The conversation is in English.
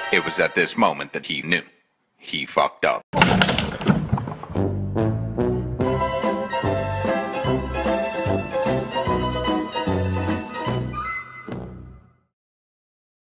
It was at this moment that he knew. He fucked up.